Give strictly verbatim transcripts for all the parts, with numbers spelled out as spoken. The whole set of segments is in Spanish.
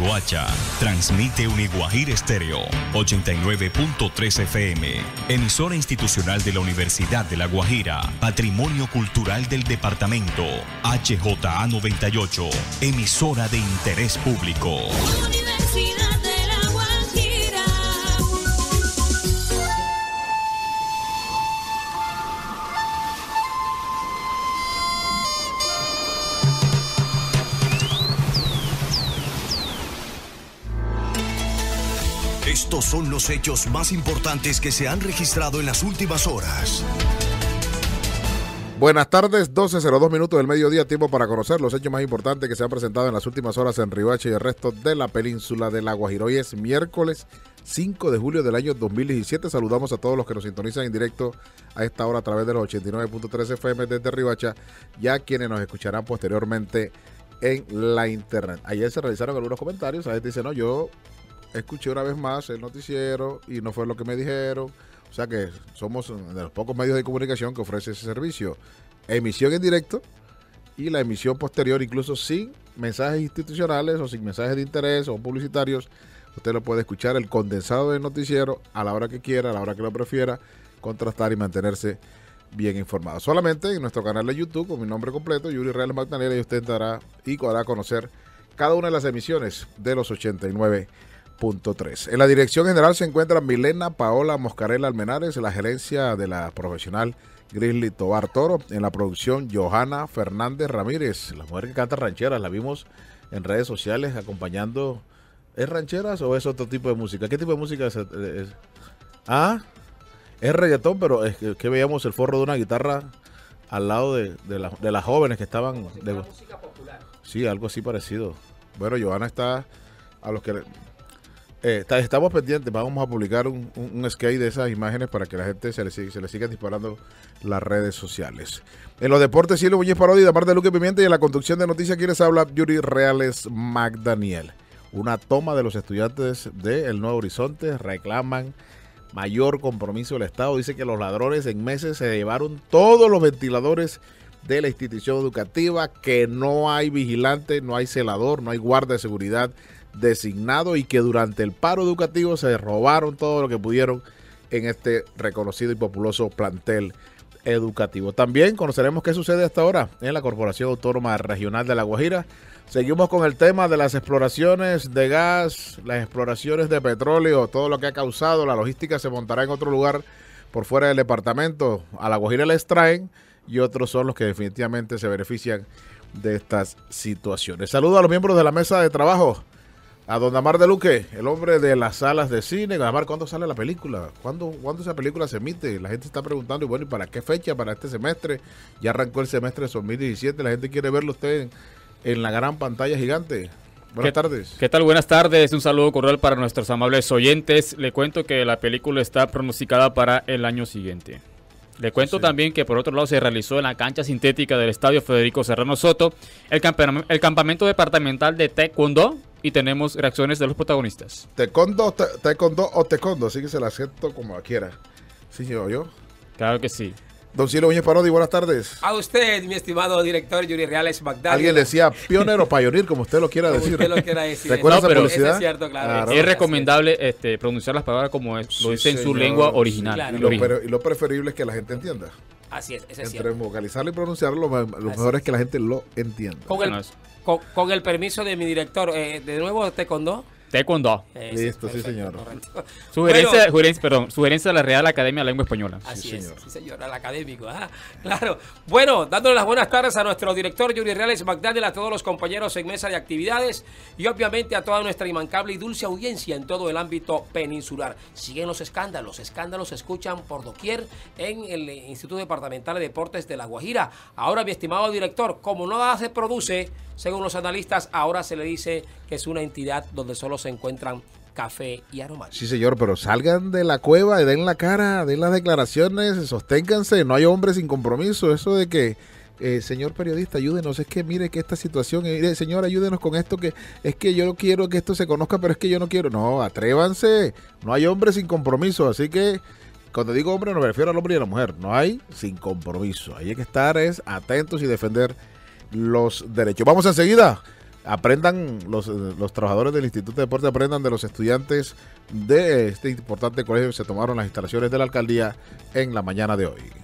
Riohacha. Transmite Uniguajir Estéreo, ochenta y nueve punto tres F M. Emisora institucional de la Universidad de La Guajira. Patrimonio cultural del departamento. H J A noventa y ocho. Emisora de interés público. Universidad de La Guajira. Estos son los hechos más importantes que se han registrado en las últimas horas. Buenas tardes, doce cero dos minutos del mediodía, tiempo para conocer los hechos más importantes que se han presentado en las últimas horas en Riohacha y el resto de la península de La Guajira. Hoy es miércoles cinco de julio del año dos mil diecisiete. Saludamos a todos los que nos sintonizan en directo a esta hora a través de los ochenta y nueve punto tres F M desde Riohacha, ya quienes nos escucharán posteriormente en la internet. Ayer se realizaron algunos comentarios, la gente dice, no, yo escuché una vez más el noticiero y no fue lo que me dijeron. O sea que somos de los pocos medios de comunicación que ofrece ese servicio. Emisión en directo y la emisión posterior, incluso sin mensajes institucionales o sin mensajes de interés o publicitarios. Usted lo puede escuchar, el condensado del noticiero, a la hora que quiera, a la hora que lo prefiera, contrastar y mantenerse bien informado. Solamente en nuestro canal de YouTube, con mi nombre completo, Yuri Reales Magdalena, y usted dará y podrá conocer cada una de las emisiones de los ochenta y nueve punto tres. En la dirección general se encuentra Milena Paola Moscarela Almenares, la gerencia de la profesional Grizzly Tobar Toro. En la producción, Johanna Fernández Ramírez, la mujer que canta rancheras. La vimos en redes sociales acompañando. ¿Es rancheras o es otro tipo de música? ¿Qué tipo de música es? es? Ah, es reggaetón, pero es que, que veíamos el forro de una guitarra al lado de, de, la, de las jóvenes que estaban. Como si de, música popular. Sí, algo así parecido. Bueno, Johanna está a los que. Eh, estamos pendientes, vamos a publicar un, un, un skate de esas imágenes para que la gente se le, se le siga disparando las redes sociales. En los deportes, Cielo Muñiz Parodi, de parte de Luque Pimienta, y en la conducción de noticias, quienes habla Yuri Reales Magdaniel. Una toma de los estudiantes del Nuevo Horizonte, reclaman mayor compromiso del Estado. Dice que los ladrones en meses se llevaron todos los ventiladores de la institución educativa, que no hay vigilante, no hay celador, no hay guardia de seguridad designado, y que durante el paro educativo se robaron todo lo que pudieron en este reconocido y populoso plantel educativo. También conoceremos qué sucede hasta ahora en la Corporación Autónoma Regional de La Guajira. Seguimos con el tema de las exploraciones de gas, las exploraciones de petróleo, todo lo que ha causado. La logística se montará en otro lugar por fuera del departamento. A La Guajira le extraen y otros son los que definitivamente se benefician de estas situaciones. Saludo a los miembros de la mesa de trabajo. A don Damar de Luque, el hombre de las salas de cine. Damar, ¿cuándo sale la película? ¿Cuándo, ¿Cuándo esa película se emite? La gente está preguntando, y bueno, ¿y para qué fecha? ¿Para este semestre? Ya arrancó el semestre de dos mil diecisiete, la gente quiere verlo usted en, en la gran pantalla gigante. Buenas ¿Qué, tardes. ¿Qué tal? Buenas tardes, un saludo cordial para nuestros amables oyentes. Le cuento que la película está pronosticada para el año siguiente. Le cuento sí. también que por otro lado se realizó en la cancha sintética del Estadio Federico Serrano Soto el, camp- el campamento departamental de Taekwondo, y tenemos reacciones de los protagonistas. Taekwondo, te, taekwondo o taekwondo, así que se la acepto como quiera. Sí, yo, yo. Claro que sí. Don Cielo Muñiz Parodi, buenas tardes. A usted, mi estimado director Yuri Reales Magdalena. Alguien decía pioner o pioneer, como usted lo quiera como decir. Usted lo quiera decir. ¿Recuerda no, esa pero publicidad? Es cierto, claro. claro. Es recomendable este, pronunciar las palabras como es, lo dice sí, en su lengua original. Sí, claro. y, lo, pero, y lo preferible es que la gente entienda. Así es, ese es Entre cierto. vocalizarlo y pronunciarlo, lo, lo mejor es. es que la gente lo entienda. Con el, con, con el permiso de mi director, eh, de nuevo, Taekwondo. Taekwondo. Eh, Listo, sí, perfecto, señor. Sugerencia, bueno, sugerencia, perdón, sugerencia de la Real Academia de Lengua Española. Así sí, es, señor. sí, señor, al académico. Ah, claro. Bueno, dándole las buenas tardes a nuestro director Yuri Reales Magdalena, a todos los compañeros en mesa de actividades y obviamente a toda nuestra immancable y dulce audiencia en todo el ámbito peninsular. Siguen los escándalos, escándalos se escuchan por doquier en el Instituto Departamental de Deportes de La Guajira. Ahora, mi estimado director, como nada se produce, según los analistas, ahora se le dice que es una entidad donde solo se encuentran café y aromáticos. Sí, señor, pero salgan de la cueva y den la cara, den las declaraciones, sosténganse, no hay hombres sin compromiso. Eso de que, eh, señor periodista, ayúdenos, es que mire que esta situación, mire, señor, ayúdenos con esto, que es que yo quiero que esto se conozca, pero es que yo no quiero. No, atrévanse, no hay hombres sin compromiso, así que cuando digo hombre no me refiero al hombre y a la mujer, no hay sin compromiso. Hay que estar es atentos y defender los derechos. Vamos enseguida aprendan, los, los trabajadores del Instituto de Deporte aprendan de los estudiantes de este importante colegio que se tomaron las instalaciones de la alcaldía en la mañana de hoy.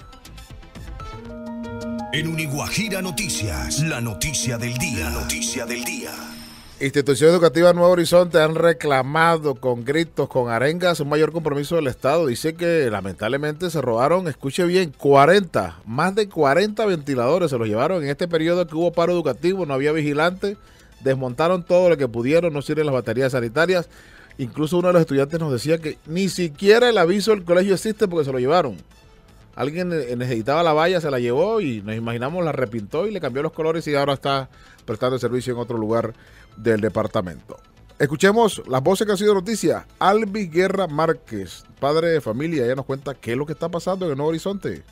En Uniguajira Noticias, la noticia del día, la noticia del día. Instituciones educativas Nuevo Horizonte han reclamado con gritos, con arengas, un mayor compromiso del Estado. Dice que lamentablemente se robaron, escuche bien, cuarenta, más de cuarenta ventiladores se los llevaron en este periodo que hubo paro educativo, no había vigilante, desmontaron todo lo que pudieron, no sirven las baterías sanitarias. Incluso uno de los estudiantes nos decía que ni siquiera el aviso del colegio existe porque se lo llevaron. Alguien necesitaba la valla, se la llevó y nos imaginamos la repintó y le cambió los colores y ahora está prestando servicio en otro lugar del departamento. Escuchemos las voces que han sido noticia. Albi Guerra Márquez, padre de familia, ella nos cuenta qué es lo que está pasando en el Nuevo Horizonte.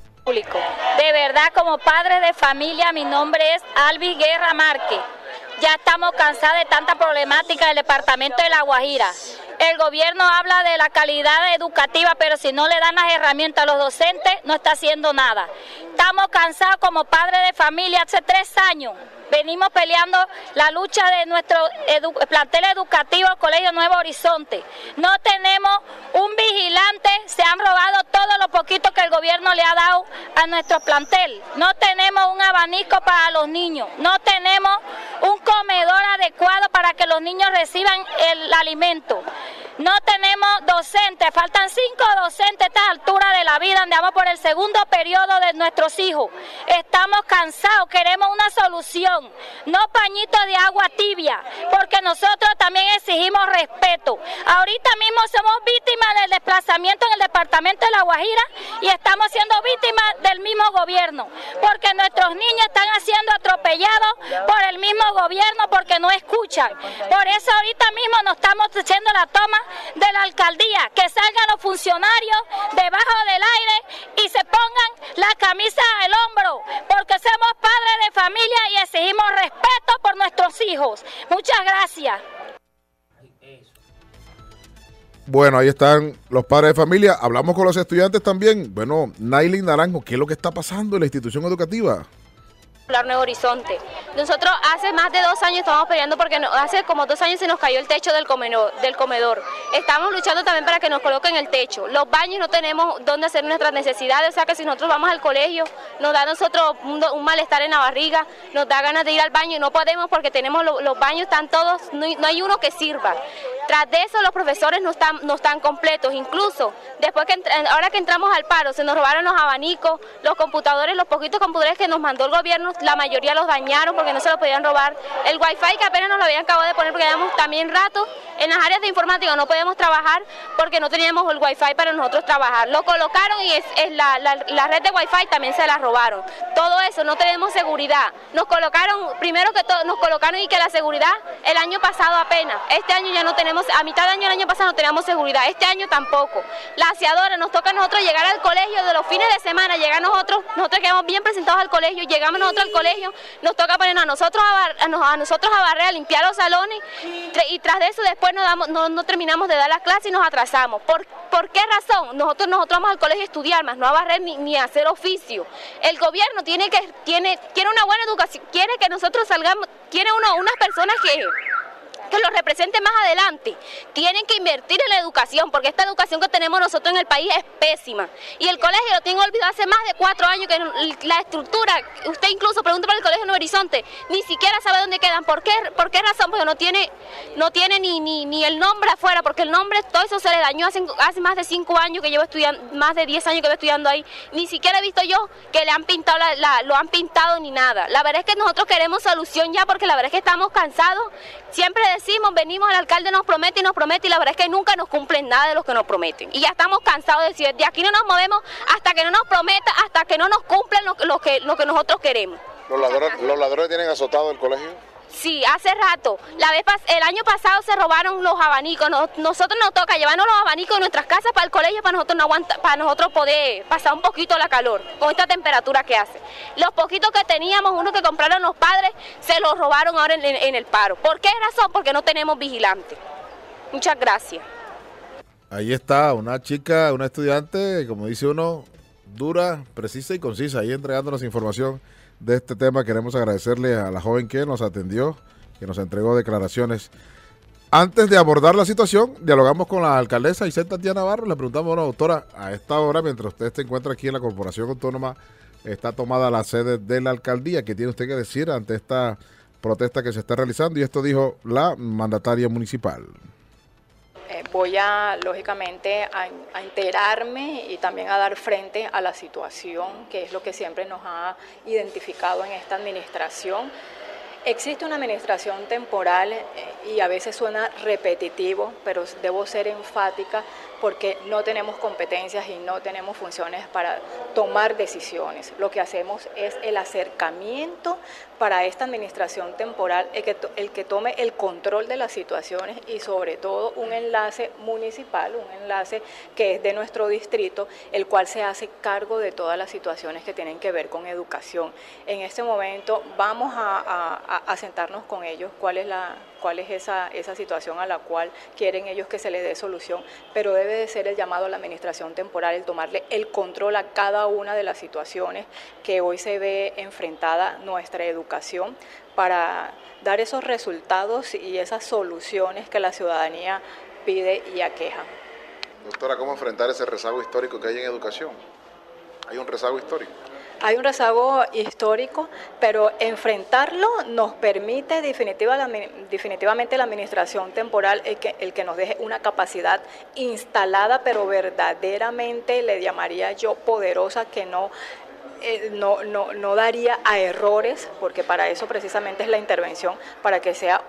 De verdad, como padre de familia, mi nombre es Albi Guerra Márquez. Ya estamos cansados de tanta problemática del departamento de La Guajira. El gobierno habla de la calidad educativa, pero si no le dan las herramientas a los docentes, no está haciendo nada. Estamos cansados como padres de familia hace tres años. Venimos peleando la lucha de nuestro edu plantel educativo, Colegio Nuevo Horizonte. No tenemos un vigilante, se han robado todo lo poquito que el gobierno le ha dado a nuestro plantel. No tenemos un abanico para los niños, no tenemos un comedor adecuado para que los niños reciban el alimento. No tenemos docentes, faltan cinco docentes a esta altura de la vida, andamos por el segundo periodo de nuestros hijos. Estamos cansados, queremos una solución, no pañitos de agua tibia, porque nosotros también exigimos respeto. Ahorita mismo somos víctimas del desplazamiento en el departamento de La Guajira y estamos siendo víctimas del mismo gobierno, porque nuestros niños están siendo atropellados por el mismo gobierno porque no escuchan. Por eso ahorita mismo nos estamos haciendo la toma de la alcaldía, que salgan los funcionarios debajo del aire y se pongan la camisa al hombro, porque somos padres de familia y exigimos respeto por nuestros hijos. Muchas gracias. Bueno, ahí están los padres de familia. Hablamos con los estudiantes también. Bueno, Nailin Naranjo, ¿qué es lo que está pasando en la institución educativa? Nuevo Horizonte. Nosotros hace más de dos años estamos peleando porque no, hace como dos años se nos cayó el techo del comedor, del comedor. Estamos luchando también para que nos coloquen el techo. Los baños no tenemos dónde hacer nuestras necesidades, o sea que si nosotros vamos al colegio nos da a nosotros un, un malestar en la barriga, nos da ganas de ir al baño y no podemos porque tenemos lo, los baños están todos, no, no hay uno que sirva. Tras de eso los profesores no están, no están completos, incluso después que ahora que entramos al paro se nos robaron los abanicos, los computadores, los poquitos computadores que nos mandó el gobierno, la mayoría los dañaron porque no se los podían robar. El wifi que apenas nos lo habían acabado de poner porque llevamos también rato en las áreas de informática, no podíamos trabajar porque no teníamos el wifi para nosotros trabajar. Lo colocaron y es, es la, la, la red de wifi también se la robaron. Todo eso, no tenemos seguridad. Nos colocaron, primero que todo, nos colocaron y que la seguridad el año pasado apenas. Este año ya no tenemos, a mitad de año el año pasado no teníamos seguridad, este año tampoco. La aseadora, nos toca a nosotros llegar al colegio de los fines de semana, llegar nosotros, nosotros quedamos bien presentados al colegio, llegamos nosotros al colegio, nos toca ponernos a nosotros a, bar, a, a nosotros a barrer, a limpiar los salones y tras de eso después no, damos, no, no terminamos de dar las clases y nos atrasamos. ¿Por, ¿por qué razón? Nosotros, nosotros vamos al colegio a estudiar más, no a barrer ni, ni a hacer oficio. El gobierno tiene que tiene quiere una buena educación, quiere que nosotros salgamos, quiere uno, unas personas que... que los represente más adelante. Tienen que invertir en la educación, porque esta educación que tenemos nosotros en el país es pésima. Y el colegio lo tiene olvidado hace más de cuatro años, que la estructura, usted incluso pregunta por el Colegio Nuevo Horizonte, ni siquiera sabe dónde quedan. ¿Por qué, por qué razón? Porque no tiene, no tiene ni, ni, ni el nombre afuera, porque el nombre, todo eso se le dañó hace, hace más de cinco años que llevo estudiando, más de diez años que llevo estudiando ahí. Ni siquiera he visto yo que le han pintado, la, la, lo han pintado ni nada. La verdad es que nosotros queremos solución ya, porque la verdad es que estamos cansados. Siempre decimos, venimos, el alcalde nos promete y nos promete y la verdad es que nunca nos cumplen nada de lo que nos prometen. Y ya estamos cansados de decir, de aquí no nos movemos hasta que no nos prometa, hasta que no nos cumplen lo, lo, que, lo que nosotros queremos. ¿Los ladrones, ¿Los ladrones tienen azotado el colegio? Sí, hace rato. La vez el año pasado se robaron los abanicos. Nos, nosotros nos toca llevarnos los abanicos de nuestras casas para el colegio para nosotros no aguanta, para nosotros poder pasar un poquito la calor con esta temperatura que hace. Los poquitos que teníamos, uno que compraron los padres, se los robaron ahora en, en, en el paro. ¿Por qué razón? Porque no tenemos vigilantes. Muchas gracias. Ahí está, una chica, una estudiante, como dice uno, dura, precisa y concisa, ahí entregándonos información de este tema. Queremos agradecerle a la joven que nos atendió que nos entregó declaraciones. Antes de abordar la situación, dialogamos con la alcaldesa Isel Tatiana Barros. Le preguntamos, bueno, doctora, a esta hora, mientras usted se encuentra aquí en la Corporación Autónoma, está tomada la sede de la alcaldía. ¿Qué tiene usted que decir ante esta protesta que se está realizando? Y esto dijo la mandataria municipal. Eh, voy a, lógicamente, a, a enterarme y también a dar frente a la situación, que es lo que siempre nos ha identificado en esta administración. Existe una administración temporal eh, y a veces suena repetitivo, pero debo ser enfática porque no tenemos competencias y no tenemos funciones para tomar decisiones. Lo que hacemos es el acercamiento para esta administración temporal, el que, el que tome el control de las situaciones y sobre todo un enlace municipal, un enlace que es de nuestro distrito, el cual se hace cargo de todas las situaciones que tienen que ver con educación. En este momento vamos a, a, a sentarnos con ellos, cuál es la... cuál es esa, esa situación a la cual quieren ellos que se les dé solución, pero debe de ser el llamado a la administración temporal, el tomarle el control a cada una de las situaciones que hoy se ve enfrentada nuestra educación para dar esos resultados y esas soluciones que la ciudadanía pide y aqueja. Doctora, ¿cómo enfrentar ese rezago histórico que hay en educación? ¿Hay un rezago histórico? Hay un rezago histórico, pero enfrentarlo nos permite definitiva la, definitivamente la administración temporal, el que, el que nos deje una capacidad instalada, pero verdaderamente le llamaría yo poderosa, que no, eh, no, no, no daría a errores, porque para eso precisamente es la intervención, para que sea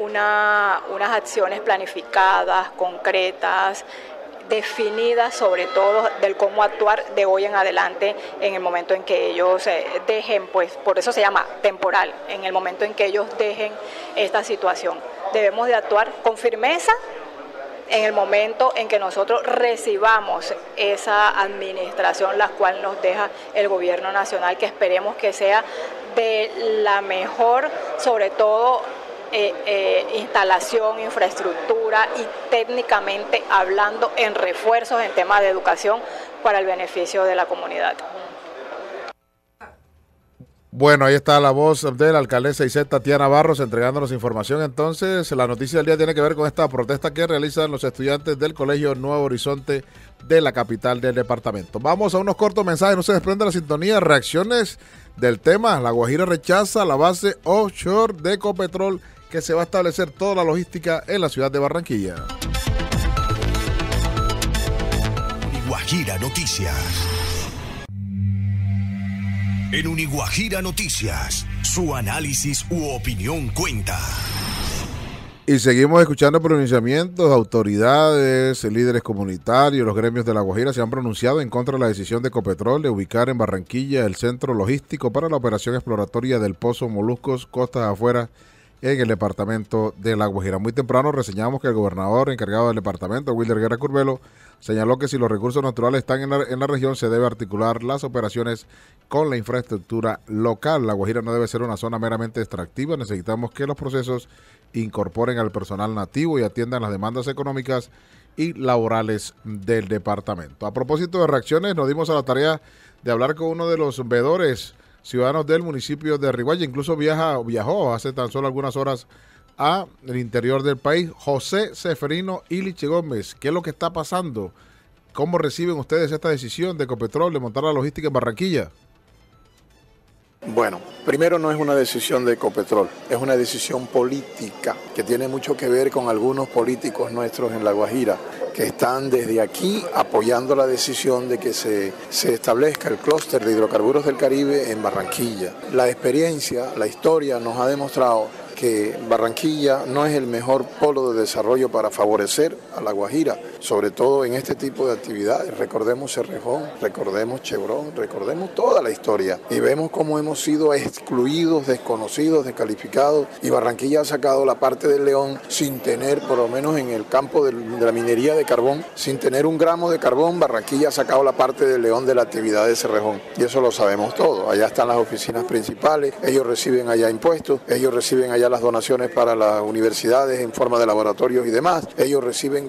una, unas acciones planificadas, concretas, definidas, sobre todo del cómo actuar de hoy en adelante en el momento en que ellos eh, dejen, pues por eso se llama temporal, en el momento en que ellos dejen esta situación. Debemos de actuar con firmeza en el momento en que nosotros recibamos esa administración, la cual nos deja el gobierno nacional, que esperemos que sea de la mejor, sobre todo Eh, eh, instalación, infraestructura y técnicamente hablando en refuerzos en temas de educación para el beneficio de la comunidad. Bueno, ahí está la voz de la alcaldesa Isel Tatiana Barros entregándonos información. Entonces, la noticia del día tiene que ver con esta protesta que realizan los estudiantes del Colegio Nuevo Horizonte de la capital del departamento. Vamos a unos cortos mensajes, no se desprende la sintonía, reacciones del tema. La Guajira rechaza la base offshore de Ecopetrol, que se va a establecer toda la logística en la ciudad de Barranquilla. Guajira Noticias. En Uniguajira Noticias, su análisis u opinión cuenta. Y seguimos escuchando pronunciamientos, autoridades, líderes comunitarios, los gremios de La Guajira se han pronunciado en contra de la decisión de Ecopetrol de ubicar en Barranquilla el centro logístico para la operación exploratoria del Pozo Moluscos Costas Afuera en el departamento de La Guajira. Muy temprano reseñamos que el gobernador encargado del departamento, Wilder Guerra Curbelo, señaló que si los recursos naturales están en la, en la región, se debe articular las operaciones con la infraestructura local. La Guajira no debe ser una zona meramente extractiva, necesitamos que los procesos incorporen al personal nativo y atiendan las demandas económicas y laborales del departamento. A propósito de reacciones, nos dimos a la tarea de hablar con uno de los veedores ciudadanos del municipio de Riguacha, incluso viaja, viajó hace tan solo algunas horas al interior del país, José Seferino Ilich Gómez. ¿Qué es lo que está pasando? ¿Cómo reciben ustedes esta decisión de Ecopetrol de montar la logística en Barranquilla? Bueno, primero no es una decisión de Ecopetrol, es una decisión política que tiene mucho que ver con algunos políticos nuestros en La Guajira que están desde aquí apoyando la decisión de que se, se establezca el clúster de hidrocarburos del Caribe en Barranquilla. La experiencia, la historia nos ha demostrado que Barranquilla no es el mejor polo de desarrollo para favorecer a La Guajira, sobre todo en este tipo de actividades. Recordemos Cerrejón, recordemos Chevron, recordemos toda la historia y vemos cómo hemos sido excluidos, desconocidos, descalificados, y Barranquilla ha sacado la parte del León sin tener, por lo menos en el campo de la minería de carbón, sin tener un gramo de carbón. Barranquilla ha sacado la parte del León de la actividad de Cerrejón y eso lo sabemos todos. Allá están las oficinas principales, ellos reciben allá impuestos, ellos reciben allá las donaciones para las universidades en forma de laboratorios y demás, ellos reciben todo.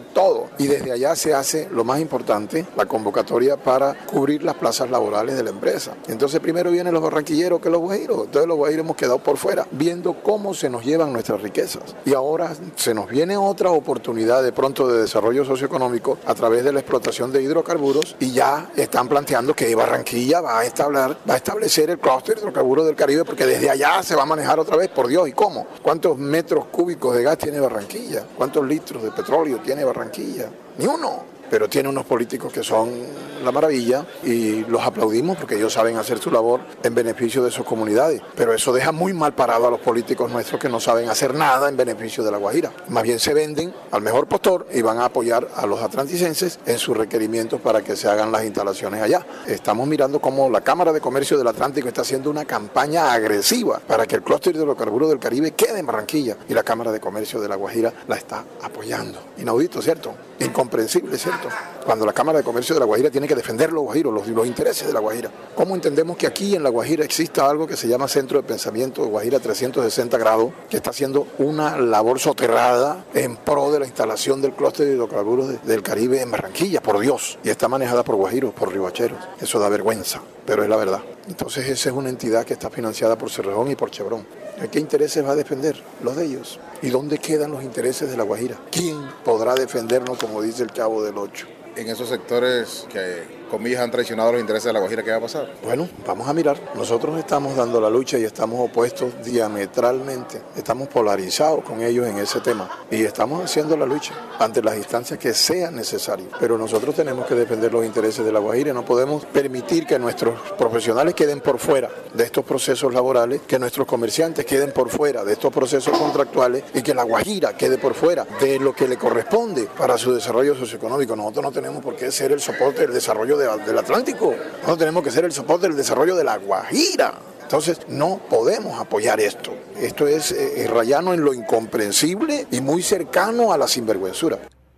y desde allá se hace lo más importante, la convocatoria para cubrir las plazas laborales de la empresa. Entonces primero vienen los barranquilleros que los guajiros, entonces los guajiros hemos quedado por fuera, viendo cómo se nos llevan nuestras riquezas. Y ahora se nos viene otra oportunidad de pronto de desarrollo socioeconómico a través de la explotación de hidrocarburos y ya están planteando que Barranquilla va a establecer, va a establecer el clúster de hidrocarburos del Caribe porque desde allá se va a manejar otra vez, por Dios, ¿y cómo? ¿Cuántos metros cúbicos de gas tiene Barranquilla? ¿Cuántos litros de petróleo tiene Barranquilla? Ni uno. Pero tiene unos políticos que son la maravilla y los aplaudimos porque ellos saben hacer su labor en beneficio de sus comunidades. Pero eso deja muy mal parado a los políticos nuestros que no saben hacer nada en beneficio de La Guajira. Más bien se venden al mejor postor y van a apoyar a los atlanticenses en sus requerimientos para que se hagan las instalaciones allá. Estamos mirando cómo la Cámara de Comercio del Atlántico está haciendo una campaña agresiva para que el clúster de hidrocarburos del Caribe quede en Barranquilla y la Cámara de Comercio de La Guajira la está apoyando. Inaudito, ¿cierto? Incomprensible, ¿cierto? Cuando la Cámara de Comercio de La Guajira tiene que defender los guajiros, los, los intereses de La Guajira. ¿Cómo entendemos que aquí en La Guajira exista algo que se llama Centro de Pensamiento de Guajira trescientos sesenta grados, que está haciendo una labor soterrada en pro de la instalación del clúster de hidrocarburos de, del Caribe en Barranquilla, por Dios, y está manejada por guajiros, por ribacheros? Eso da vergüenza, pero es la verdad. Entonces esa es una entidad que está financiada por Cerrejón y por Chevron. ¿Qué intereses va a defender? Los de ellos. ¿Y dónde quedan los intereses de La Guajira? ¿Quién podrá defendernos, como dice el Chavo del Ocho? En esos sectores que, comillas, han traicionado los intereses de La Guajira, ¿qué va a pasar? Bueno, vamos a mirar. Nosotros estamos dando la lucha y estamos opuestos diametralmente. Estamos polarizados con ellos en ese tema. Y estamos haciendo la lucha ante las instancias que sean necesarias. Pero nosotros tenemos que defender los intereses de La Guajira. No podemos permitir que nuestros profesionales queden por fuera de estos procesos laborales, que nuestros comerciantes queden por fuera de estos procesos contractuales y que La Guajira quede por fuera de lo que le corresponde para su desarrollo socioeconómico. Nosotros no tenemos por qué ser el soporte del desarrollo de, del Atlántico. Nosotros tenemos que ser el soporte del desarrollo de La Guajira. Entonces no podemos apoyar esto. Esto es eh, rayano en lo incomprensible y muy cercano a la sinvergüenzura.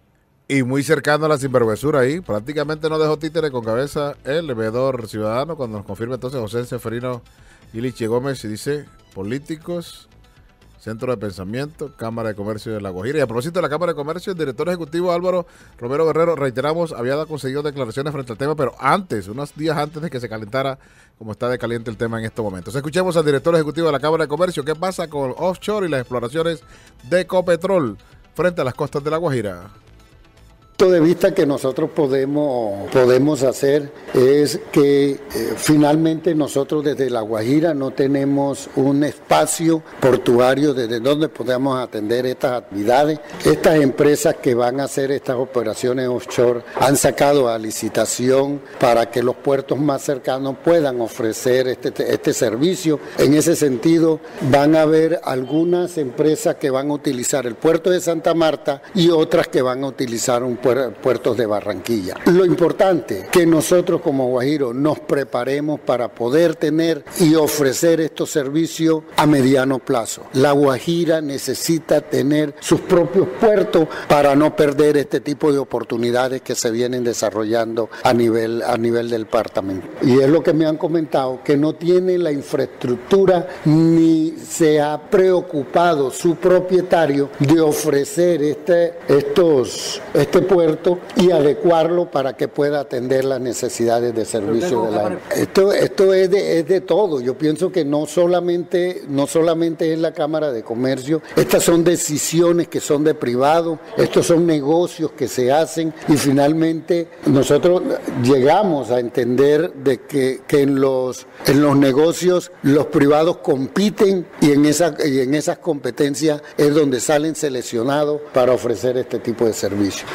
Y muy cercano a la sinvergüenzura ahí. Prácticamente no dejó títere con cabeza el veedor ciudadano cuando nos confirma entonces José Seferino Iliche Gómez y dice políticos, Centro de Pensamiento, Cámara de Comercio de La Guajira. Y a propósito de la Cámara de Comercio, el director ejecutivo Álvaro Romero Guerrero, reiteramos, había conseguido declaraciones frente al tema, pero antes, unos días antes de que se calentara, como está de caliente el tema en estos momentos. Escuchemos al director ejecutivo de la Cámara de Comercio. ¿Qué pasa con el offshore y las exploraciones de Ecopetrol frente a las costas de La Guajira? De vista que nosotros podemos, podemos hacer es que eh, finalmente nosotros desde La Guajira no tenemos un espacio portuario desde donde podamos atender estas actividades. Estas empresas que van a hacer estas operaciones offshore han sacado a licitación para que los puertos más cercanos puedan ofrecer este, este servicio. En ese sentido van a haber algunas empresas que van a utilizar el puerto de Santa Marta y otras que van a utilizar un puerto puertos de Barranquilla. Lo importante que nosotros como Guajiro nos preparemos para poder tener y ofrecer estos servicios a mediano plazo. La Guajira necesita tener sus propios puertos para no perder este tipo de oportunidades que se vienen desarrollando a nivel, a nivel del departamento. Y es lo que me han comentado, que no tiene la infraestructura ni se ha preocupado su propietario de ofrecer este, estos, este puerto y adecuarlo para que pueda atender las necesidades de servicio de la... Esto, esto es, de, es de todo. Yo pienso que no solamente, no solamente es la Cámara de Comercio, estas son decisiones que son de privado, estos son negocios que se hacen y finalmente nosotros llegamos a entender de que, que en, los, en los negocios los privados compiten y en, esa, y en esas competencias es donde salen seleccionados para ofrecer este tipo de servicios.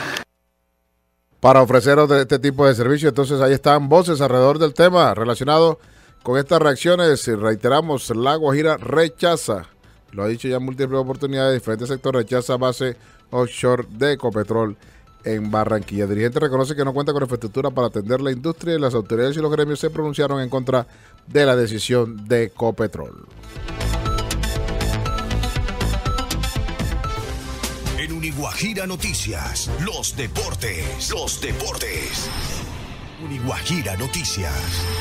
Para ofreceros de este tipo de servicio. Entonces ahí están voces alrededor del tema relacionado con estas reacciones. Reiteramos, La Guajira rechaza, lo ha dicho ya en múltiples oportunidades, diferentes sectores, rechaza base offshore de Ecopetrol en Barranquilla. El dirigente reconoce que no cuenta con infraestructura para atender la industria y las autoridades y los gremios se pronunciaron en contra de la decisión de Ecopetrol. Uniguajira Noticias, los deportes, los deportes. Uniguajira Noticias.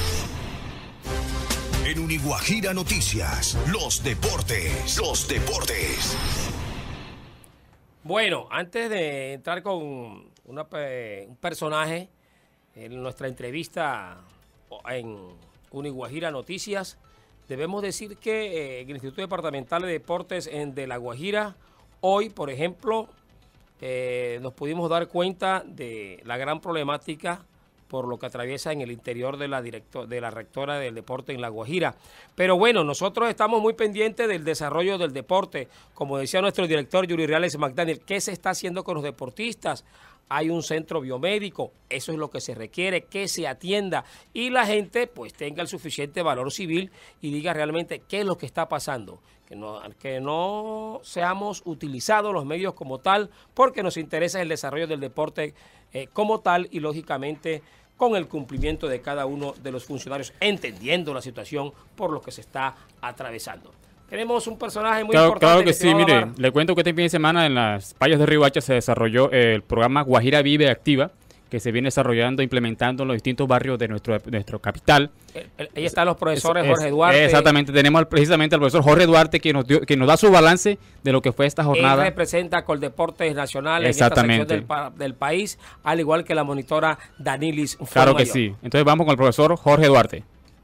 En Uniguajira Noticias, los deportes, los deportes. Bueno, antes de entrar con una, un personaje en nuestra entrevista en Uniguajira Noticias, debemos decir que eh, el Instituto Departamental de Deportes en de La Guajira, hoy, por ejemplo, eh, nos pudimos dar cuenta de la gran problemática por lo que atraviesa en el interior de la, director, de la rectora del deporte en La Guajira. Pero bueno, nosotros estamos muy pendientes del desarrollo del deporte. Como decía nuestro director Yuri Reales McDaniel, ¿qué se está haciendo con los deportistas? Hay un centro biomédico, eso es lo que se requiere, que se atienda y la gente pues tenga el suficiente valor civil y diga realmente qué es lo que está pasando. Que no, que no seamos utilizados los medios como tal, porque nos interesa el desarrollo del deporte eh, como tal y lógicamente con el cumplimiento de cada uno de los funcionarios, entendiendo la situación por lo que se está atravesando. Tenemos un personaje muy claro, importante. Claro que, que sí, mire, dar. le cuento que este fin de semana en las playas de Riohacha se desarrolló el programa Guajira Vive Activa, que se viene desarrollando e implementando en los distintos barrios de nuestro, de nuestro capital. Ahí están los profesores es, Jorge Duarte. Exactamente, tenemos precisamente al profesor Jorge Duarte que nos, dio, que nos da su balance de lo que fue esta jornada. Él representa a Coldeportes Nacional en esta sección del, del país, al igual que la monitora Danilis. Claro que sí. Entonces vamos con el profesor Jorge Duarte.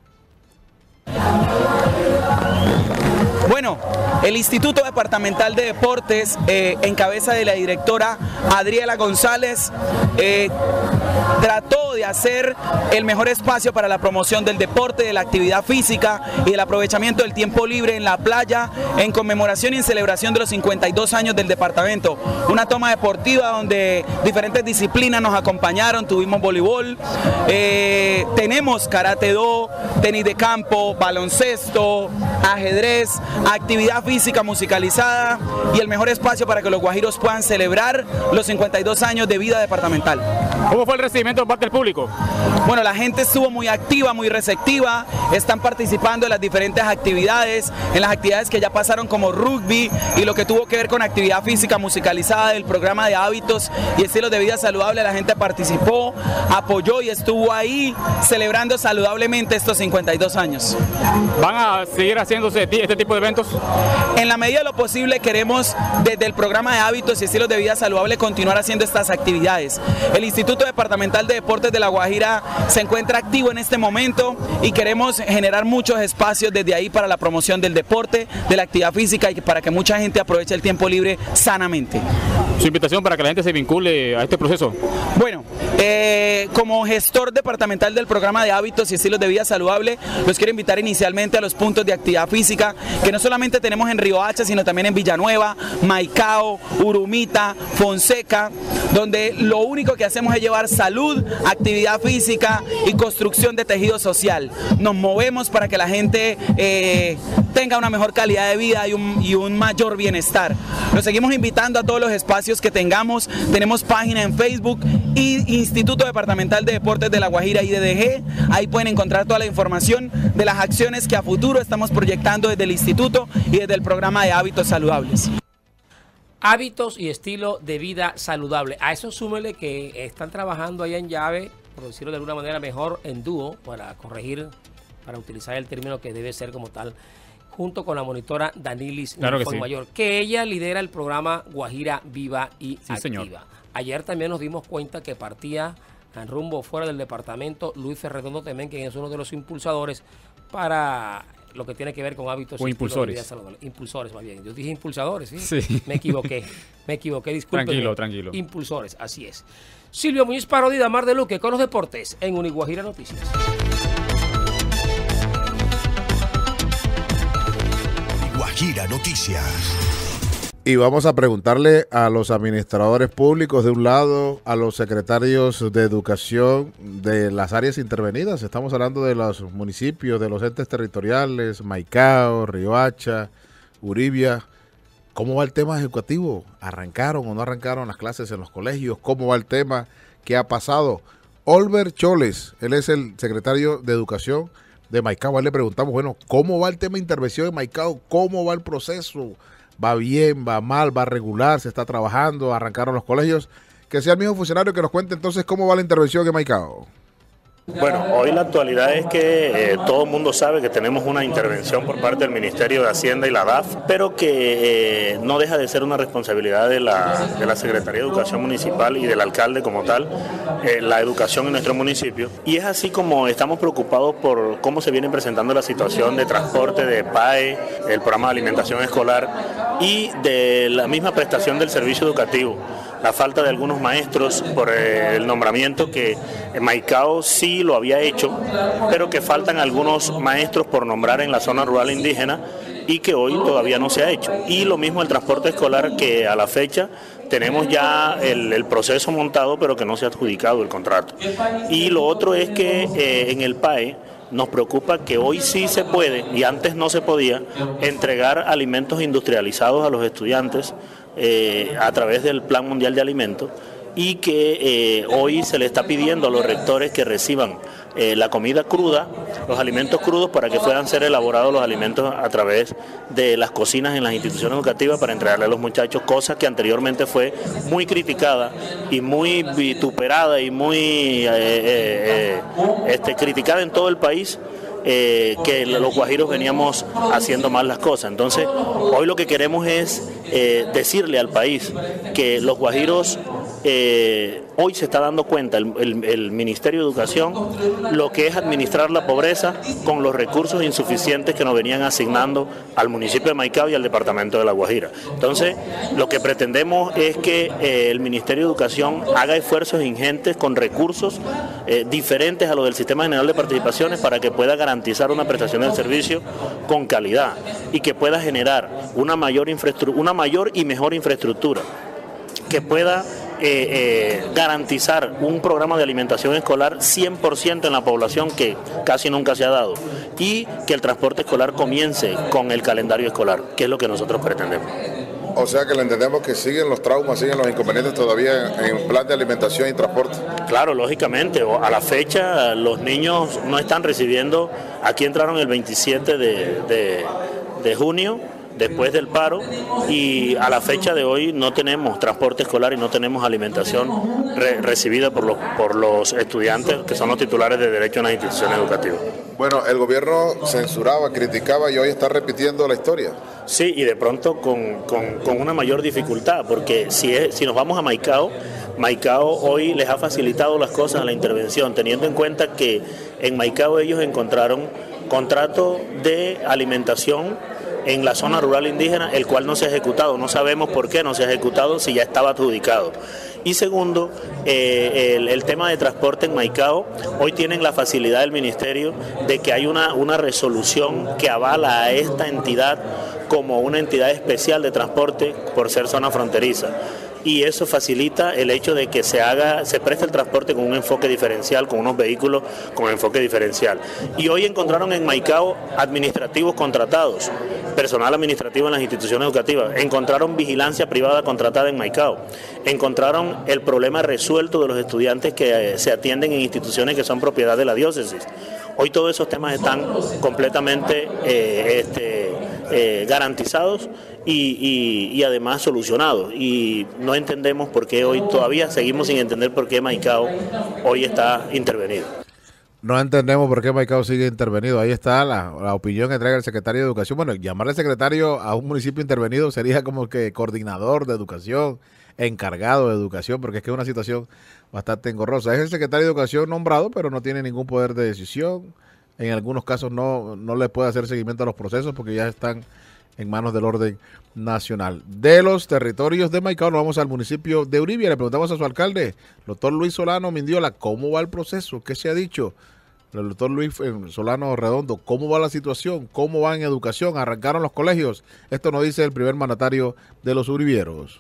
Bueno, el Instituto Departamental de Deportes, eh, en cabeza de la directora Adriela González, eh, trató de hacer el mejor espacio para la promoción del deporte, de la actividad física y del aprovechamiento del tiempo libre en la playa, en conmemoración y en celebración de los cincuenta y dos años del departamento. Una toma deportiva donde diferentes disciplinas nos acompañaron, tuvimos voleibol, eh, tenemos karate do, tenis de campo, baloncesto, ajedrez, actividad física musicalizada y el mejor espacio para que los guajiros puedan celebrar los cincuenta y dos años de vida departamental. ¿Cómo fue el recibimiento por parte del público? Bueno, la gente estuvo muy activa, muy receptiva, están participando en las diferentes actividades, en las actividades que ya pasaron como rugby y lo que tuvo que ver con actividad física musicalizada del programa de hábitos y estilos de vida saludable. La gente participó, apoyó y estuvo ahí celebrando saludablemente estos cincuenta y dos años. ¿Van a seguir haciéndose este tipo de eventos? En la medida de lo posible queremos desde el programa de hábitos y estilos de vida saludable continuar haciendo estas actividades. El Instituto Departamental de Deportes de La Guajira se encuentra activo en este momento y queremos generar muchos espacios desde ahí para la promoción del deporte, de la actividad física y para que mucha gente aproveche el tiempo libre sanamente. ¿Su invitación para que la gente se vincule a este proceso? Bueno, eh, como gestor departamental del programa de hábitos y estilos de vida saludable, los quiero invitar inicialmente a los puntos de actividad física que no solamente tenemos en Riohacha, sino también en Villanueva, Maicao, Urumita, Fonseca, donde lo único que hacemos es llevar salud, actividad física y construcción de tejido social. Nos movemos para que la gente eh, tenga una mejor calidad de vida y un, y un mayor bienestar. Los seguimos invitando a todos los espacios que tengamos. Tenemos página en Facebook y Instituto Departamental de Deportes de La Guajira, I D D G. Ahí pueden encontrar toda la información de las acciones que a futuro estamos proyectando desde el instituto y desde el programa de hábitos saludables. Hábitos y estilo de vida saludable. A eso súmele que están trabajando allá en Llave, por decirlo de alguna manera mejor, en dúo, para corregir, para utilizar el término que debe ser como tal, junto con la monitora Danilis claro que sí. Mayor, que ella lidera el programa Guajira Viva y sí, Activa. Señor. Ayer también nos dimos cuenta que partía en rumbo fuera del departamento Luis Ferredondo también, quien es uno de los impulsadores para lo que tiene que ver con hábitos o impulsores. Impulsores, más bien. Yo dije impulsadores, ¿sí? Sí. Me equivoqué. Me equivoqué, disculpen. Tranquilo, tranquilo. Impulsores, así es. Silvio Muñiz Parodi, Damar de Luque, con los deportes en Uniguajira Noticias. Guajira Noticias. Y vamos a preguntarle a los administradores públicos de un lado, a los secretarios de educación de las áreas intervenidas. Estamos hablando de los municipios, de los entes territoriales, Maicao, Riohacha, Uribia. ¿Cómo va el tema educativo? ¿Arrancaron o no arrancaron las clases en los colegios? ¿Cómo va el tema? ¿Qué ha pasado? Olver Choles, él es el secretario de educación de Maicao. A él le preguntamos, bueno, ¿cómo va el tema de intervención en Maicao? ¿Cómo va el proceso? ¿Va bien, va mal, va regular, se está trabajando, arrancaron los colegios? Que sea el mismo funcionario que nos cuente entonces cómo va la intervención en Maicao. Bueno, hoy la actualidad es que eh, todo el mundo sabe que tenemos una intervención por parte del Ministerio de Hacienda y la D A F, pero que eh, no deja de ser una responsabilidad de la, de la Secretaría de Educación Municipal y del alcalde como tal, eh, la educación en nuestro municipio. Y es así como estamos preocupados por cómo se viene presentando la situación de transporte, de P A E, el programa de alimentación escolar y de la misma prestación del servicio educativo. La falta de algunos maestros por el nombramiento que Maicao sí lo había hecho, pero que faltan algunos maestros por nombrar en la zona rural indígena y que hoy todavía no se ha hecho. Y lo mismo el transporte escolar, que a la fecha tenemos ya el, el proceso montado, pero que no se ha adjudicado el contrato. Y lo otro es que eh, en el P A E nos preocupa que hoy sí se puede, y antes no se podía, entregar alimentos industrializados a los estudiantes eh, a través del Plan Mundial de Alimentos, y que eh, hoy se le está pidiendo a los rectores que reciban eh, la comida cruda, los alimentos crudos, para que puedan ser elaborados los alimentos a través de las cocinas en las instituciones educativas para entregarle a los muchachos, cosa que anteriormente fue muy criticada y muy vituperada y muy eh, eh, este, criticada en todo el país. Eh, que los guajiros veníamos haciendo mal las cosas. Entonces, hoy lo que queremos es eh, decirle al país que los guajiros, eh, hoy se está dando cuenta el, el, el Ministerio de Educación lo que es administrar la pobreza con los recursos insuficientes que nos venían asignando al municipio de Maicao y al departamento de La Guajira. Entonces, lo que pretendemos es que eh, el Ministerio de Educación haga esfuerzos ingentes con recursos eh, diferentes a los del Sistema General de Participaciones para que pueda garantizar garantizar una prestación del servicio con calidad y que pueda generar una mayor infraestructura, una mayor y mejor infraestructura, que pueda eh, eh, garantizar un programa de alimentación escolar cien por ciento en la población, que casi nunca se ha dado, y que el transporte escolar comience con el calendario escolar, que es lo que nosotros pretendemos. O sea que le entendemos que siguen los traumas, siguen los inconvenientes todavía en plan de alimentación y transporte. Claro, lógicamente, a la fecha los niños no están recibiendo, aquí entraron el veintisiete de, de, de junio, después del paro, y a la fecha de hoy no tenemos transporte escolar y no tenemos alimentación re, recibida por los, por los estudiantes que son los titulares de derecho en las instituciones educativas. Bueno, el gobierno censuraba, criticaba y hoy está repitiendo la historia. Sí, y de pronto con, con, con una mayor dificultad, porque si, es, si nos vamos a Maicao, Maicao hoy les ha facilitado las cosas a la intervención, teniendo en cuenta que en Maicao ellos encontraron contrato de alimentación en la zona rural indígena, el cual no se ha ejecutado. No sabemos por qué no se ha ejecutado si ya estaba adjudicado. Y segundo, eh, el, el tema de transporte en Maicao, hoy tienen la facilidad del ministerio de que hay una, una resolución que avala a esta entidad como una entidad especial de transporte por ser zona fronteriza. Y eso facilita el hecho de que se haga, se preste el transporte con un enfoque diferencial, con unos vehículos con enfoque diferencial. Y hoy encontraron en Maicao administrativos contratados, personal administrativo en las instituciones educativas, encontraron vigilancia privada contratada en Maicao, encontraron el problema resuelto de los estudiantes que eh, se atienden en instituciones que son propiedad de la diócesis. Hoy todos esos temas están completamente eh, este, eh, garantizados y, y, y además solucionados, y no entendemos por qué hoy, todavía seguimos sin entender por qué Maicao hoy está intervenido. No entendemos por qué Maicao sigue intervenido. Ahí está la, la opinión que entrega el secretario de Educación. Bueno, llamarle secretario a un municipio intervenido sería como que coordinador de educación, encargado de educación, porque es que es una situación bastante engorrosa. Es el secretario de Educación nombrado, pero no tiene ningún poder de decisión. En algunos casos no, no le puede hacer seguimiento a los procesos porque ya están en manos del orden nacional. De los territorios de Maicao nos vamos al municipio de Uribia. Le preguntamos a su alcalde, doctor Luis Solano Mindiola, ¿cómo va el proceso? ¿Qué se ha dicho? El doctor Luis Solano Redondo, ¿cómo va la situación? ¿Cómo va en educación? ¿Arrancaron los colegios? Esto nos dice el primer mandatario de los uribieros.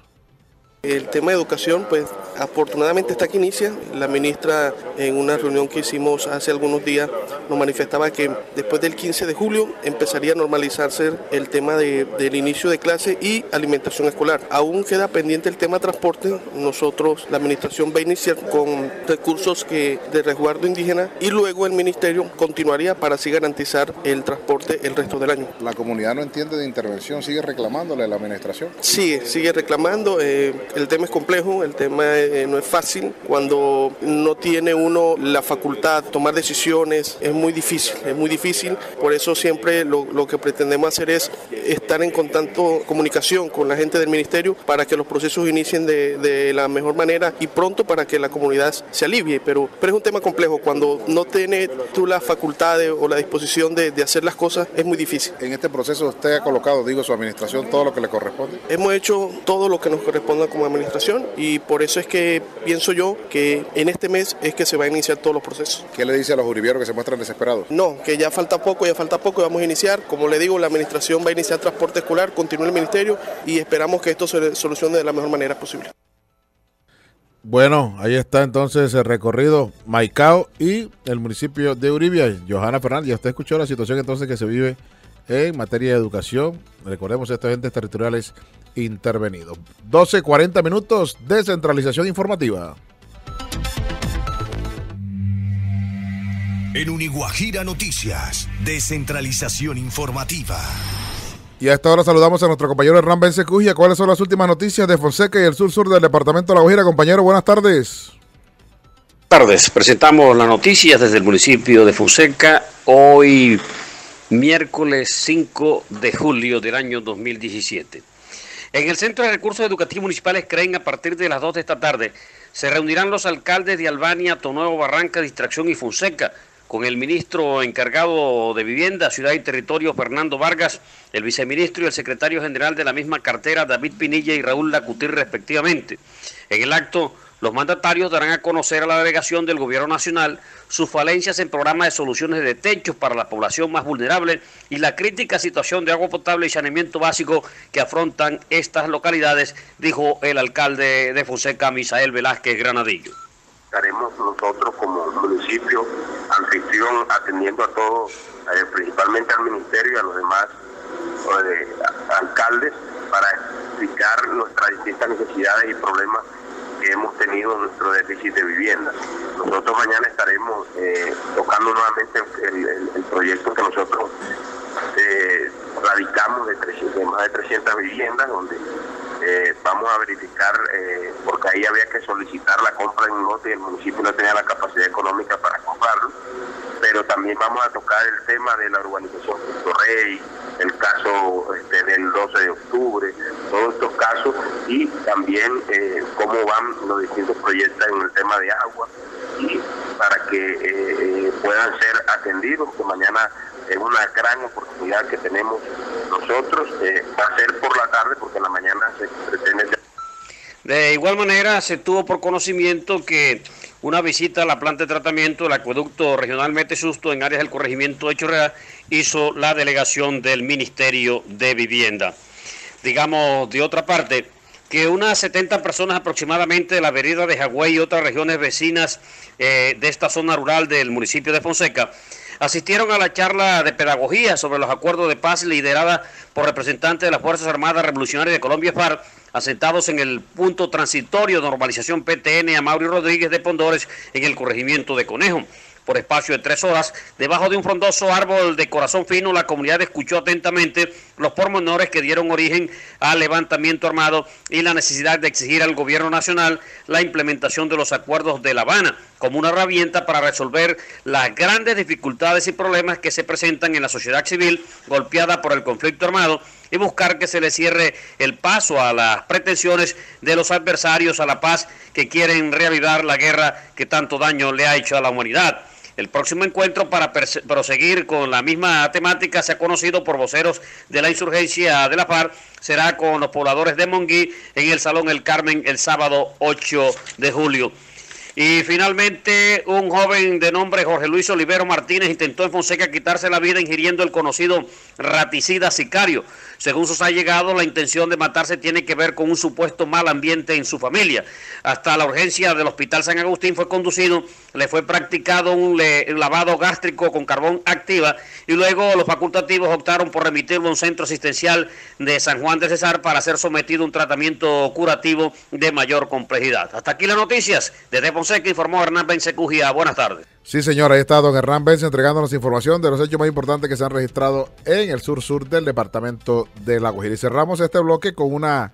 El tema de educación, pues afortunadamente está que inicia. La ministra, en una reunión que hicimos hace algunos días, nos manifestaba que después del quince de julio empezaría a normalizarse el tema de, del inicio de clase y alimentación escolar. Aún queda pendiente el tema de transporte. Nosotros, la administración va a iniciar con recursos que, de resguardo indígena, y luego el ministerio continuaría para así garantizar el transporte el resto del año. ¿La comunidad no entiende de intervención? ¿Sigue reclamándole a la administración? Sí, sigue reclamando. Eh, El tema es complejo, el tema eh, no es fácil. Cuando no tiene uno la facultad de tomar decisiones es muy difícil, es muy difícil. Por eso siempre lo, lo que pretendemos hacer es estar en contacto, comunicación con la gente del ministerio para que los procesos inicien de, de la mejor manera y pronto para que la comunidad se alivie. Pero, pero es un tema complejo. Cuando no tiene tú la facultad de, o la disposición de, de hacer las cosas es muy difícil. En este proceso usted ha colocado, digo, su administración, todo lo que le corresponde. Hemos hecho todo lo que nos corresponda como administración y por eso es que pienso yo que en este mes es que se va a iniciar todos los procesos. ¿Qué le dice a los uribieros que se muestran desesperados? No, que ya falta poco, ya falta poco y vamos a iniciar. Como le digo, la administración va a iniciar transporte escolar, continúa el ministerio y esperamos que esto se solucione de la mejor manera posible. Bueno, ahí está entonces el recorrido Maicao y el municipio de Uribia. Johanna Fernández, ya usted escuchó la situación entonces que se vive en materia de educación. Recordemos estos entes territoriales intervenidos. doce cuarenta minutos, descentralización informativa. En Uniguajira Noticias, descentralización informativa. Y a esta hora saludamos a nuestro compañero Hernán Bensecugia. ¿Cuáles son las últimas noticias de Fonseca y el sur-sur del departamento de La Guajira? Compañero, buenas tardes. Buenas tardes. Presentamos las noticias desde el municipio de Fonseca. Hoy, miércoles cinco de julio del año dos mil diecisiete. En el Centro de Recursos Educativos Municipales CREN, a partir de las dos de esta tarde, se reunirán los alcaldes de Albania, Tonuevo, Barranca, Distracción y Fonseca, con el ministro encargado de Vivienda, Ciudad y Territorio, Fernando Vargas, el viceministro y el secretario general de la misma cartera, David Pinilla y Raúl Lacutir, respectivamente. En el acto, los mandatarios darán a conocer a la delegación del Gobierno Nacional sus falencias en programas de soluciones de techos para la población más vulnerable y la crítica situación de agua potable y saneamiento básico que afrontan estas localidades, dijo el alcalde de Fonseca, Misael Velázquez Granadillo. Estaremos nosotros como municipio anfitrión atendiendo a todos, eh, principalmente al ministerio y a los demás eh, alcaldes, para explicar nuestras distintas necesidades y problemas que hemos tenido en nuestro déficit de vivienda. Nosotros mañana estaremos eh, tocando nuevamente el, el, el proyecto que nosotros eh, radicamos de, trescientas, de más de trescientas viviendas, donde eh, vamos a verificar, eh, porque ahí había que solicitar la compra en un lote y el municipio no tenía la capacidad económica para comprarlo, pero también vamos a tocar el tema de la urbanización Cristo Rey, el caso este, del doce de octubre, todos estos casos, y también eh, cómo van los distintos proyectos en el tema de agua, y para que eh, eh, puedan ser atendidos, que mañana es una gran oportunidad que tenemos nosotros. Eh, va a ser por la tarde, porque en la mañana se pretende... De igual manera, se tuvo por conocimiento que una visita a la planta de tratamiento del acueducto regional Mete Susto en áreas del corregimiento de Chorrera hizo la delegación del Ministerio de Vivienda. Digamos, de otra parte, que unas setenta personas aproximadamente de la vereda de Jagüey y otras regiones vecinas eh, de esta zona rural del municipio de Fonseca asistieron a la charla de pedagogía sobre los acuerdos de paz liderada por representantes de las Fuerzas Armadas Revolucionarias de Colombia, FARC, asentados en el punto transitorio de normalización P T N a Mauri Rodríguez de Pondores en el corregimiento de Conejo. Por espacio de tres horas, debajo de un frondoso árbol de corazón fino, la comunidad escuchó atentamente los pormenores que dieron origen al levantamiento armado y la necesidad de exigir al gobierno nacional la implementación de los acuerdos de La Habana como una herramienta para resolver las grandes dificultades y problemas que se presentan en la sociedad civil golpeada por el conflicto armado y buscar que se le cierre el paso a las pretensiones de los adversarios a la paz que quieren reavivar la guerra que tanto daño le ha hecho a la humanidad. El próximo encuentro para proseguir con la misma temática se ha conocido por voceros de la insurgencia de la FARC, será con los pobladores de Monguí en el Salón El Carmen el sábado ocho de julio. Y finalmente, un joven de nombre Jorge Luis Olivero Martínez intentó en Fonseca quitarse la vida ingiriendo el conocido raticida sicario. Según sus allegados, la intención de matarse tiene que ver con un supuesto mal ambiente en su familia. Hasta la urgencia del Hospital San Agustín fue conducido, le fue practicado un, le, un lavado gástrico con carbón activa y luego los facultativos optaron por remitirlo a un centro asistencial de San Juan de Cesar para ser sometido a un tratamiento curativo de mayor complejidad. Hasta aquí las noticias. Desde Fonseca informó Hernán Bensecugia. Buenas tardes. Sí, señor, ahí está don Hernán Bense entregándonos información de los hechos más importantes que se han registrado en el sur-sur del departamento de La Guajira. Y cerramos este bloque con una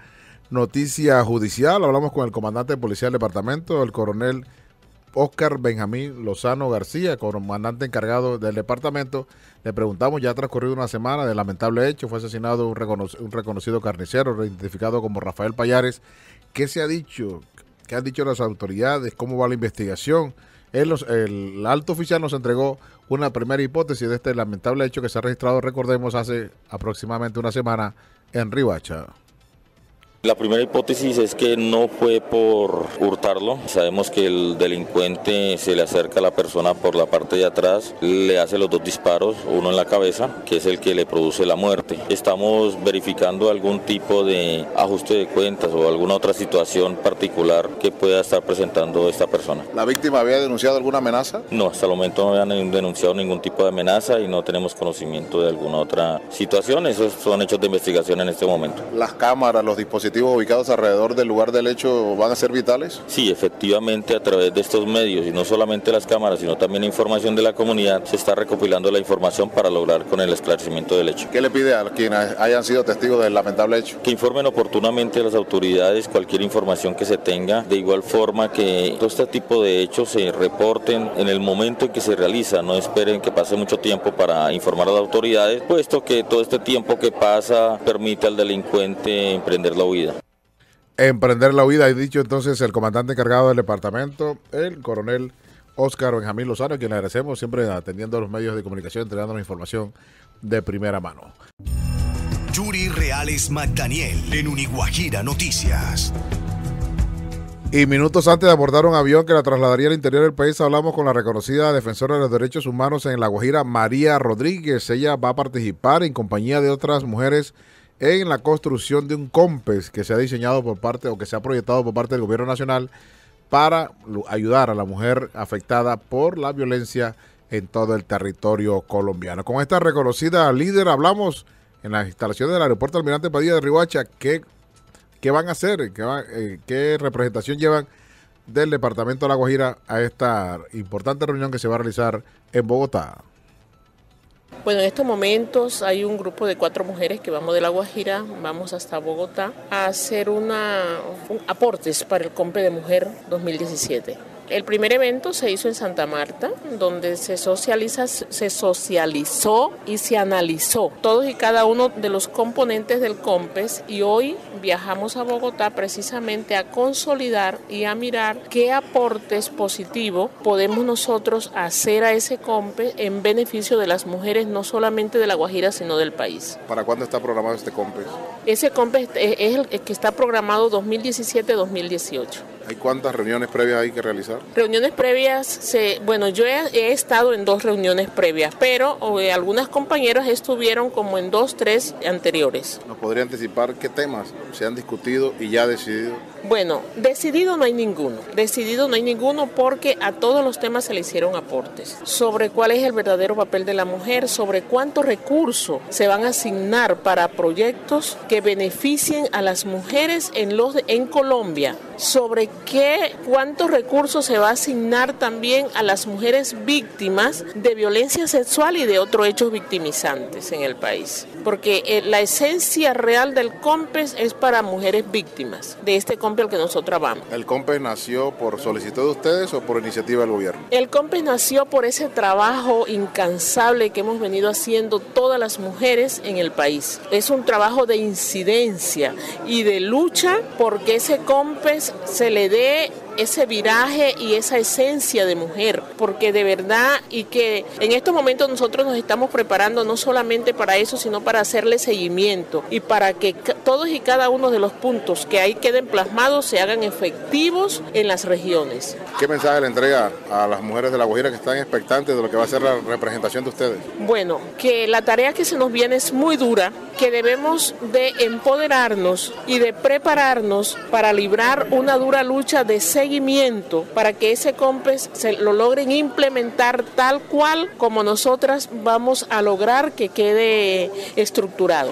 noticia judicial. Hablamos con el comandante policial del departamento, el coronel Oscar Benjamín Lozano García, comandante encargado del departamento. Le preguntamos, ya ha transcurrido una semana del lamentable hecho, fue asesinado un, recono un reconocido carnicero, identificado como Rafael Payares. ¿Qué se ha dicho? ¿Qué han dicho las autoridades? ¿Cómo va la investigación? Él, el alto oficial nos entregó una primera hipótesis de este lamentable hecho que se ha registrado, recordemos, hace aproximadamente una semana en Riohacha. La primera hipótesis es que no fue por hurtarlo. Sabemos que el delincuente se le acerca a la persona por la parte de atrás, le hace los dos disparos, uno en la cabeza, que es el que le produce la muerte. Estamos verificando algún tipo de ajuste de cuentas o alguna otra situación particular que pueda estar presentando esta persona. ¿La víctima había denunciado alguna amenaza? No, hasta el momento no habían denunciado ningún tipo de amenaza y no tenemos conocimiento de alguna otra situación. Esos son hechos de investigación en este momento. Las cámaras, los dispositivos ubicados alrededor del lugar del hecho van a ser vitales? Sí, efectivamente, a través de estos medios y no solamente las cámaras, sino también información de la comunidad, se está recopilando la información para lograr con el esclarecimiento del hecho. ¿Qué le pide a quienes hayan sido testigos del lamentable hecho? Que informen oportunamente a las autoridades cualquier información que se tenga, de igual forma que todo este tipo de hechos se reporten en el momento en que se realiza, no esperen que pase mucho tiempo para informar a las autoridades, puesto que todo este tiempo que pasa permite al delincuente emprender la huida. Emprender la huida, ha dicho entonces el comandante encargado del departamento, el coronel Oscar Benjamín Lozano, a quien le agradecemos, siempre atendiendo a los medios de comunicación, entregándonos información de primera mano. Yuri Reales McDaniel en Uniguajira Noticias. Y minutos antes de abordar un avión que la trasladaría al interior del país, hablamos con la reconocida defensora de los derechos humanos en La Guajira, María Rodríguez. Ella va a participar en compañía de otras mujeres en la construcción de un COMPES que se ha diseñado por parte o que se ha proyectado por parte del gobierno nacional para ayudar a la mujer afectada por la violencia en todo el territorio colombiano. Con esta reconocida líder hablamos en las instalaciones del aeropuerto Almirante Padilla de Riohacha. ¿Qué, qué van a hacer? ¿Qué, va, eh, ¿Qué representación llevan del departamento de La Guajira a esta importante reunión que se va a realizar en Bogotá? Bueno, en estos momentos hay un grupo de cuatro mujeres que vamos de La Guajira, vamos hasta Bogotá a hacer una, un, aportes para el COMPE de Mujer dos mil diecisiete. El primer evento se hizo en Santa Marta, donde se socializa, se socializó y se analizó todos y cada uno de los componentes del COMPES, y hoy viajamos a Bogotá precisamente a consolidar y a mirar qué aportes positivos podemos nosotros hacer a ese COMPES en beneficio de las mujeres, no solamente de La Guajira, sino del país. ¿Para cuándo está programado este COMPES? Ese COMPES es el que está programado dos mil diecisiete a dos mil dieciocho. ¿Hay cuántas reuniones previas hay que realizar? Reuniones previas, se, bueno, yo he, he estado en dos reuniones previas, pero eh, algunas compañeras estuvieron como en dos, tres anteriores. ¿Nos podría anticipar qué temas se han discutido y ya decidido? Bueno, decidido no hay ninguno, decidido no hay ninguno porque a todos los temas se le hicieron aportes sobre cuál es el verdadero papel de la mujer, sobre cuántos recursos se van a asignar para proyectos que beneficien a las mujeres en, los, en Colombia, sobre qué, cuántos recursos se va a asignar también a las mujeres víctimas de violencia sexual y de otros hechos victimizantes en el país. Porque eh, la esencia real del COMPES es para mujeres víctimas de este COMPES al que nosotros vamos. ¿El COMPES nació por solicitud de ustedes o por iniciativa del gobierno? El COMPES nació por ese trabajo incansable que hemos venido haciendo todas las mujeres en el país. Es un trabajo de incidencia y de lucha porque ese COMPES se le dé ese viraje y esa esencia de mujer, porque de verdad, y que en estos momentos nosotros nos estamos preparando no solamente para eso, sino para hacerle seguimiento y para que todos y cada uno de los puntos que ahí queden plasmados se hagan efectivos en las regiones. ¿Qué mensaje le entrega a las mujeres de La Guajira que están expectantes de lo que va a ser la representación de ustedes? Bueno, que la tarea que se nos viene es muy dura, que debemos de empoderarnos y de prepararnos para librar una dura lucha de seguimiento para que ese COMPES se lo logren implementar tal cual como nosotras vamos a lograr que quede estructurado.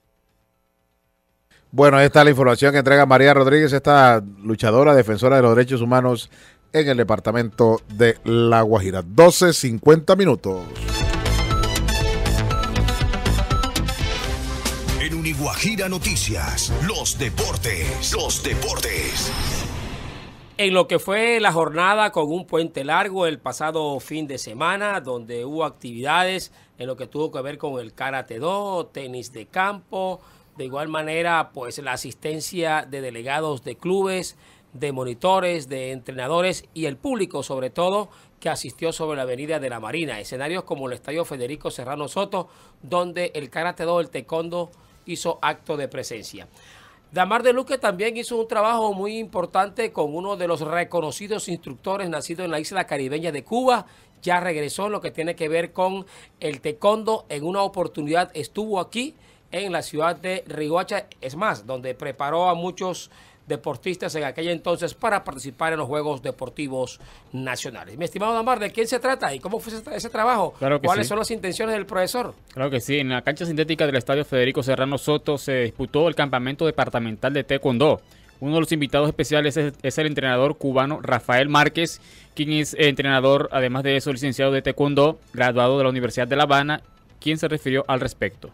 Bueno, ahí está la información que entrega María Rodríguez, esta luchadora, defensora de los derechos humanos en el departamento de La Guajira. doce cincuenta minutos. Guajira Noticias, los deportes, los deportes. En lo que fue la jornada con un puente largo el pasado fin de semana, donde hubo actividades en lo que tuvo que ver con el Karate Do, tenis de campo, de igual manera pues la asistencia de delegados de clubes, de monitores, de entrenadores y el público sobre todo que asistió sobre la avenida de la Marina, escenarios como el Estadio Federico Serrano Soto, donde el Karate Do, el taekwondo hizo acto de presencia. Damar de Luque también hizo un trabajo muy importante con uno de los reconocidos instructores nacido en la isla caribeña de Cuba. Ya regresó en lo que tiene que ver con el taekwondo. En una oportunidad estuvo aquí en la ciudad de Riohacha, es más, donde preparó a muchos deportistas en aquel entonces para participar en los Juegos Deportivos Nacionales. Mi estimado Damar, ¿de quién se trata y cómo fue ese, ese trabajo? Claro que ¿Cuáles sí. son las intenciones del profesor? Claro que sí, en la cancha sintética del Estadio Federico Serrano Soto se disputó el campamento departamental de taekwondo. Uno de los invitados especiales es, es el entrenador cubano Rafael Márquez, quien es entrenador, además de eso, licenciado de taekwondo, graduado de la Universidad de La Habana, quien se refirió al respecto.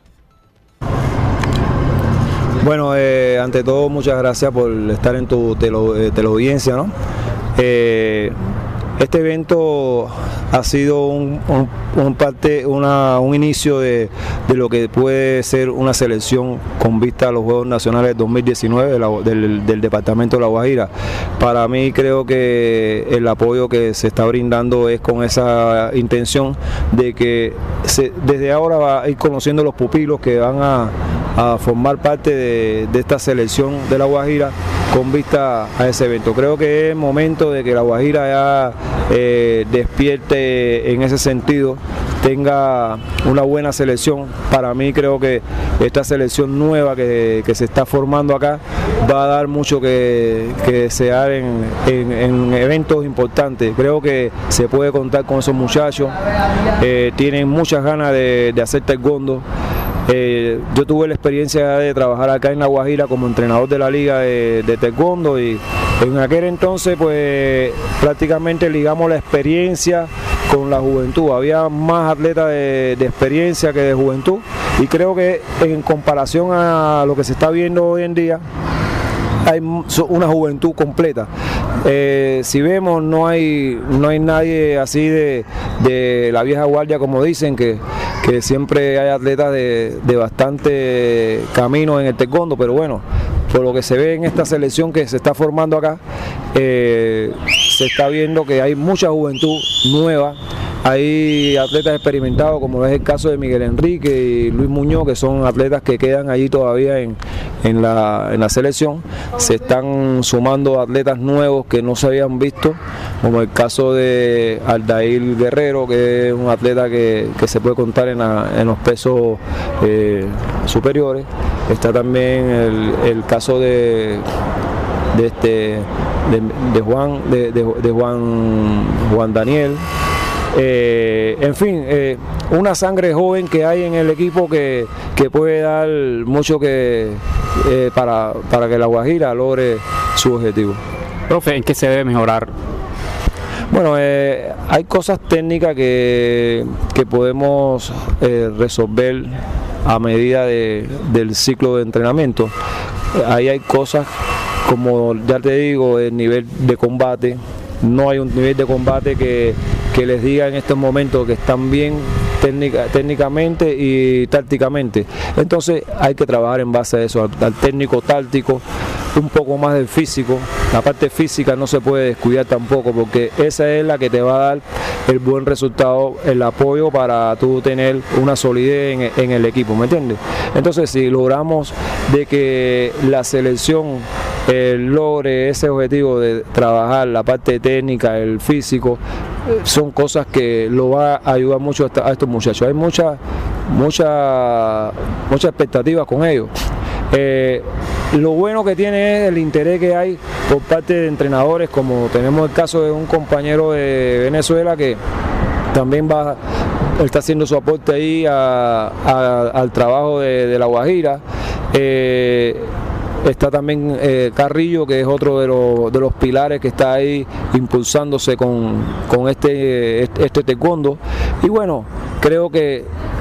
Bueno, eh, ante todo muchas gracias por estar en tu tele, eh, teleaudiencia, ¿no? Eh, este evento ha sido un, un, un, parte, una, un inicio de, de lo que puede ser una selección con vista a los Juegos Nacionales dos mil diecinueve de la, del, del Departamento de La Guajira. Para mí creo que el apoyo que se está brindando es con esa intención de que se, desde ahora va a ir conociendo los pupilos que van a a formar parte de, de esta selección de La Guajira con vista a ese evento. Creo que es momento de que La Guajira ya eh, despierte en ese sentido, tenga una buena selección. Para mí creo que esta selección nueva que, que se está formando acá va a dar mucho que, que desear en, en, en eventos importantes. Creo que se puede contar con esos muchachos, eh, tienen muchas ganas de, de hacer taekwondo. Eh, yo tuve la experiencia de trabajar acá en La Guajira como entrenador de la liga de, de taekwondo y en aquel entonces pues prácticamente ligamos la experiencia con la juventud. Había más atletas de, de experiencia que de juventud y creo que en comparación a lo que se está viendo hoy en día hay una juventud completa. Eh, si vemos, no hay no hay nadie así de, de la vieja guardia, como dicen, que, que siempre hay atletas de, de bastante camino en el taekwondo, pero bueno, por lo que se ve en esta selección que se está formando acá, eh, se está viendo que hay mucha juventud nueva. Hay atletas experimentados, como es el caso de Miguel Enrique y Luis Muñoz, que son atletas que quedan allí todavía en, en, la, en la selección. Se están sumando atletas nuevos que no se habían visto, como el caso de Aldair Guerrero, que es un atleta que, que se puede contar en, la, en los pesos eh, superiores. Está también el, el caso de... de este de, de Juan de, de, de Juan Juan Daniel. Eh, en fin, eh, una sangre joven que hay en el equipo que, que puede dar mucho que eh, para, para que La Guajira logre su objetivo. Profe, ¿en qué se debe mejorar? Bueno, eh, hay cosas técnicas que, que podemos eh, resolver a medida de, del ciclo de entrenamiento. Ahí hay cosas como, ya te digo, el nivel de combate. No hay un nivel de combate que, que les diga en estos momentos que están bien técnica, técnicamente y tácticamente. Entonces hay que trabajar en base a eso, al, al técnico táctico, un poco más del físico. La parte física no se puede descuidar tampoco, porque esa es la que te va a dar el buen resultado, el apoyo para tú tener una solidez en, en el equipo, ¿me entiendes? Entonces, si logramos de que la selección eh, logre ese objetivo de trabajar la parte técnica, el físico, eh, son cosas que lo va a ayudar mucho a, a estos muchachos. Hay muchas mucha, mucha expectativas con ellos. Eh, lo bueno que tiene es el interés que hay por parte de entrenadores, como tenemos el caso de un compañero de Venezuela que también va, está haciendo su aporte ahí a, a, al trabajo de, de La Guajira. Eh, Está también eh, Carrillo, que es otro de los, de los pilares que está ahí impulsándose con, con este, este taekwondo. Y bueno, creo que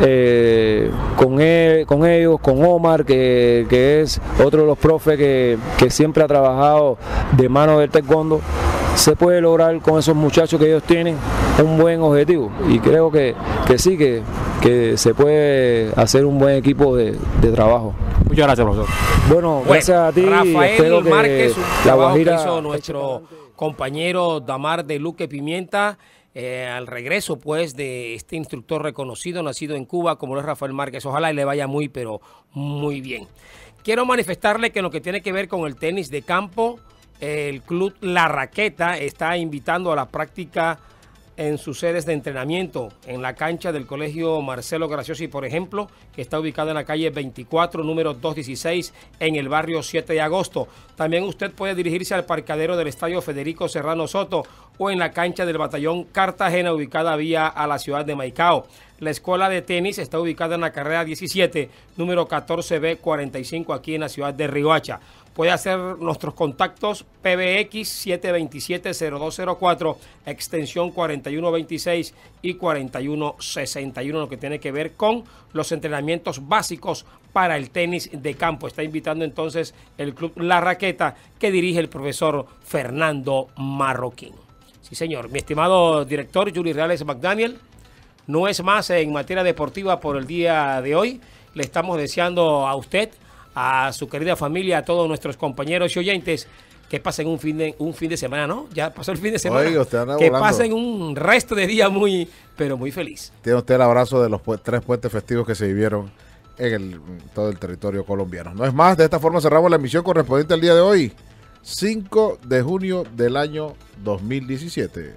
eh, con, él, con ellos, con Omar, que, que es otro de los profes que, que siempre ha trabajado de mano del taekwondo, se puede lograr con esos muchachos que ellos tienen un buen objetivo. Y creo que, que sí, que, que se puede hacer un buen equipo de, de trabajo. Muchas gracias, profesor. Bueno, Bueno, gracias a ti. Rafael espero que Márquez, un la trabajo Guajira que hizo nuestro compañero Damar de Luque Pimienta, eh, al regreso pues de este instructor reconocido, nacido en Cuba, como lo es Rafael Márquez. Ojalá y le vaya muy, pero muy bien. Quiero manifestarle que en lo que tiene que ver con el tenis de campo, el club La Raqueta está invitando a la práctica en sus sedes de entrenamiento, en la cancha del Colegio Marcelo Graciosi, por ejemplo, que está ubicada en la calle veinticuatro, número doscientos dieciséis, en el barrio siete de agosto. También usted puede dirigirse al parqueadero del Estadio Federico Serrano Soto o en la cancha del Batallón Cartagena, ubicada vía a la ciudad de Maicao. La escuela de tenis está ubicada en la carrera diecisiete, número catorce B cuarenta y cinco, aquí en la ciudad de Riohacha. Puede hacer nuestros contactos P B X siete dos siete cero dos cero cuatro, extensión cuarenta y uno veintiséis y cuarenta y uno sesenta y uno, lo que tiene que ver con los entrenamientos básicos para el tenis de campo. Está invitando entonces el club La Raqueta, que dirige el profesor Fernando Marroquín. Sí, señor. Mi estimado director Yuri Reales McDaniel, no es más en materia deportiva por el día de hoy. Le estamos deseando a usted, a su querida familia, a todos nuestros compañeros y oyentes, que pasen un fin de, un fin de semana, ¿no? Ya pasó el fin de semana. Oye, usted anda que volando. pasen un resto de día muy, pero muy feliz. Tiene usted el abrazo de los pu- tres puentes festivos que se vivieron en el, todo el territorio colombiano. No es más, de esta forma cerramos la emisión correspondiente al día de hoy, cinco de junio del año dos mil diecisiete.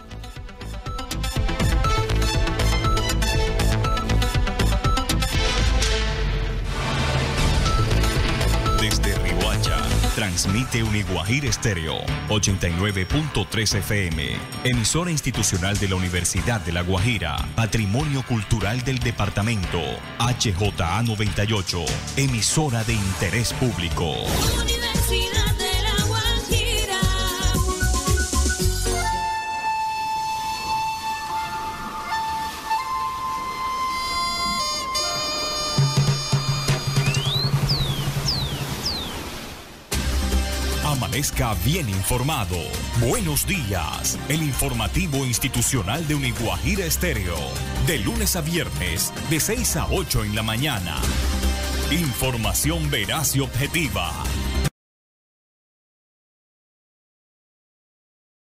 Desde Riohacha, transmite Uniguajir Estéreo, ochenta y nueve punto tres F M, emisora institucional de la Universidad de La Guajira, patrimonio cultural del departamento, H J A noventa y ocho, emisora de interés público. Universidad de La Guajira. Amanezca bien informado. Buenos días. El informativo institucional de Uniguajira Estéreo. De lunes a viernes, de seis a ocho en la mañana. Información veraz y objetiva.